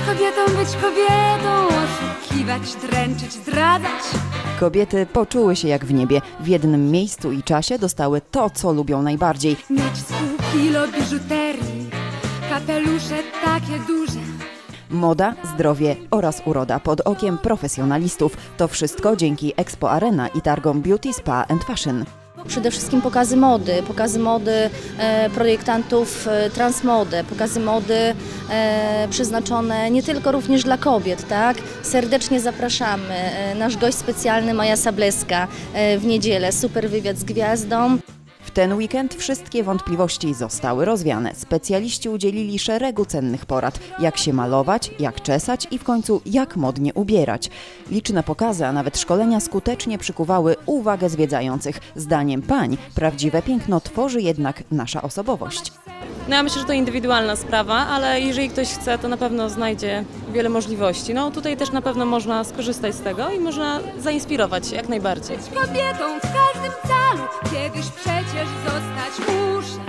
Kobietą być kobietą, oszukiwać, dręczyć, zdradzać. Kobiety poczuły się jak w niebie. W jednym miejscu i czasie dostały to, co lubią najbardziej. Mieć z pół kilo biżuterii, kapelusze takie duże. Moda, zdrowie oraz uroda pod okiem profesjonalistów. To wszystko dzięki Expo Arena i targom Beauty, Spa and Fashion. Przede wszystkim pokazy mody projektantów transmody, pokazy mody przeznaczone nie tylko również dla kobiet, tak? Serdecznie zapraszamy. Nasz gość specjalny Maja Sableska w niedzielę, super wywiad z gwiazdą. W ten weekend wszystkie wątpliwości zostały rozwiane. Specjaliści udzielili szeregu cennych porad, jak się malować, jak czesać i w końcu jak modnie ubierać. Liczne pokazy, a nawet szkolenia skutecznie przykuwały uwagę zwiedzających. Zdaniem pań prawdziwe piękno tworzy jednak nasza osobowość. No ja myślę, że to indywidualna sprawa, ale jeżeli ktoś chce, to na pewno znajdzie wiele możliwości. No tutaj też na pewno można skorzystać z tego i można zainspirować jak najbardziej. Być kobietą w każdym calu, kiedyś przecież zostać muszę.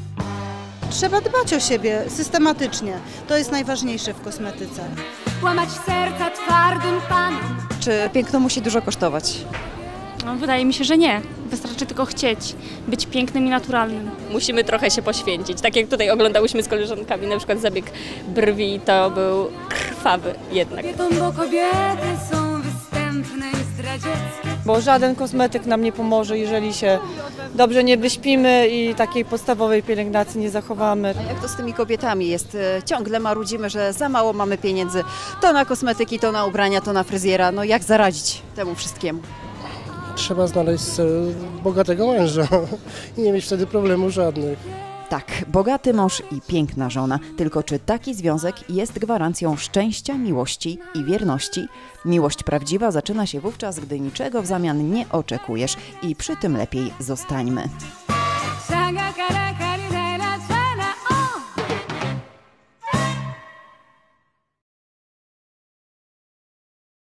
Trzeba dbać o siebie systematycznie. To jest najważniejsze w kosmetyce. Łamać serca twardym panom. Czy piękno musi dużo kosztować? No, wydaje mi się, że nie. Wystarczy tylko chcieć być pięknym i naturalnym. Musimy trochę się poświęcić. Tak jak tutaj oglądałyśmy z koleżankami, na przykład zabieg brwi, to był krwawy jednak. Kobietą, bo kobiety są występne i zdradzieckie. Bo żaden kosmetyk nam nie pomoże, jeżeli się dobrze nie wyśpimy i takiej podstawowej pielęgnacji nie zachowamy. Jak to z tymi kobietami jest? Ciągle marudzimy, że za mało mamy pieniędzy. To na kosmetyki, to na ubrania, to na fryzjera. No jak zaradzić temu wszystkiemu? Trzeba znaleźć bogatego męża i nie mieć wtedy problemów żadnych. Tak, bogaty mąż i piękna żona. Tylko czy taki związek jest gwarancją szczęścia, miłości i wierności? Miłość prawdziwa zaczyna się wówczas, gdy niczego w zamian nie oczekujesz i przy tym lepiej zostańmy. Szanga, karaka.